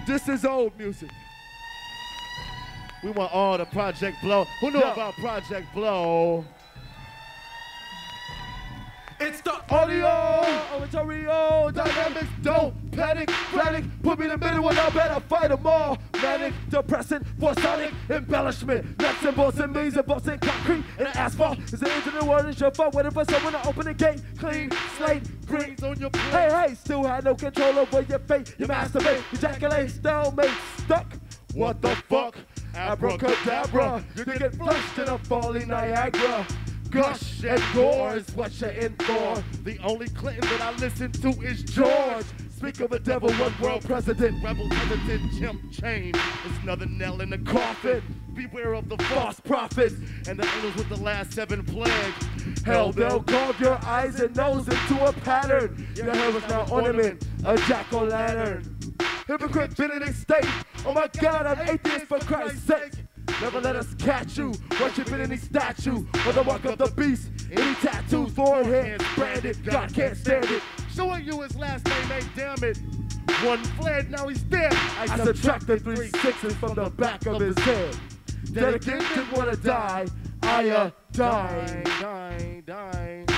This is old music. We want all the Project Blow. Who knew about Project Blow? It's the audio, oratorio, dynamics, don't panic, put me in the middle when I better fight them all. Manic, depressing, for sonic embellishment, nuts and bolts and means and bolts and concrete and asphalt. Is the engine of the world is your fault, waiting for someone to open the gate, clean, slate, greens on your plate. Hey, still had no control over your fate, you masturbate, ejaculate, stalemate, stuck. What the fuck? Abracadabra, you get flushed in a falling Niagara. Gush and gore is what you're in for. The only Clinton that I listen to is George. Speak of a devil, one world president, rebel hesitant, chimp chain. It's another nail in the coffin. Beware of the false prophets and the angels with the last 7 plagues. Hell, they'll carve your eyes and nose into a pattern. Your hair was now ornament, a jack-o'-lantern. Hypocrite, Benedict state. Oh my God, I'm atheist for Christ's sake. Never let us catch you, worshiping any statue or the mark of the beast. Any tattoos, forehead, branded, God can't stand it. Showing you his last name, ain't damn it. One fled, now he's dead. I subtracted 3 6s from the back of his head. Then again, didn't wanna die. I dying.